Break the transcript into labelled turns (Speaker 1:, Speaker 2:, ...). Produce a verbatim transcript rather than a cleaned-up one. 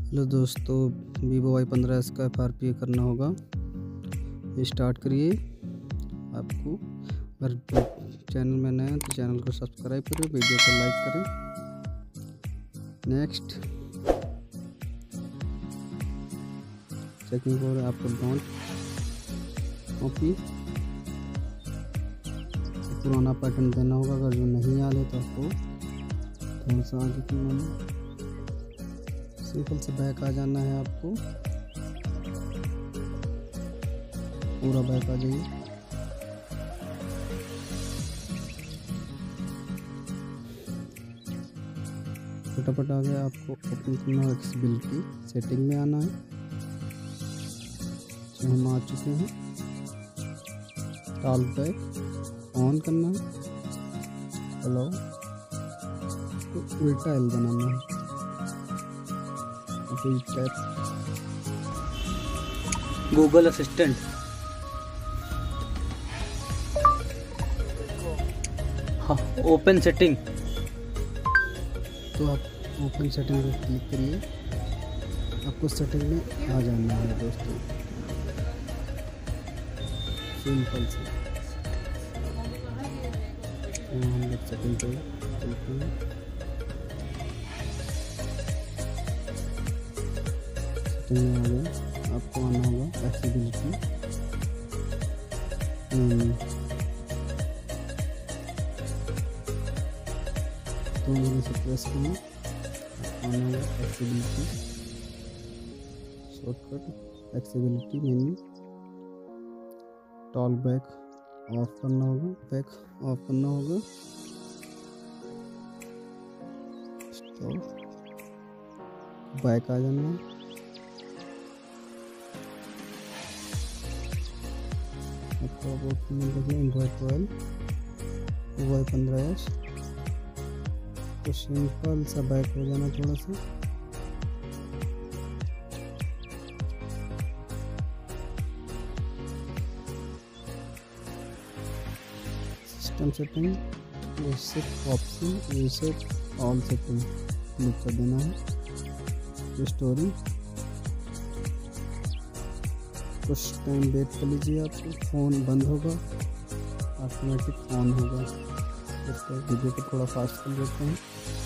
Speaker 1: Hello दोस्तों, Vivo Y पंद्रह S का एफ आर पी करना होगा। स्टार्ट करिए। आपको अगर चैनल में नए हैं तो चैनल को सब्सक्राइब करें, वीडियो को लाइक करें। नेक्स्ट चेकिंग फॉर आपको डोंट कॉपी पुराना पैटर्न देना होगा। अगर जो नहीं आ रहे तो आपको थोड़ा सा आगे करना, सिंपल से बैक आ जाना है। आपको पूरा बैक आ जाइए। फटाफट आ गया। आपको ओपन करना है, एक्सेसिबिलिटी सेटिंग में आना है। तो हम आ चुके हैं। टॉल बैक ऑन करना है। हेलो, उल्टा एल बनाना है।
Speaker 2: गूगल असिस्टेंट, हाँ, ओपन सेटिंग।
Speaker 1: तो आप ओपन सेटिंग पर क्लिक करिए। आपको सेटिंग में आ जाना है दोस्तों, सिंपल से। तो हम लोग सेटिंग पे चलते हैं। सेटिंग में आ गया। आपको आना होगा एक्सेसिबिलिटी। तो मैंने से प्रेस किया। आना होगा accessibility shortcut, accessibility menu. Talk back off करना होगा, बैक ऑफ करना होगा। स्टॉप, बैक आ जाना है। आपको एंड्रॉइड ट्वेल्व वाई पंद्रह एस। तो सिंपल सा बैक हो जाना थोड़ा सा। System setting, reset option, reset all setting click कर देना है। स्टोरी कुछ टाइम वेट कर लीजिए। आपको फ़ोन बंद होगा, ऑटोमेटिक ऑन होगा। इसको वीडियो को थोड़ा फास्ट कर देते हैं।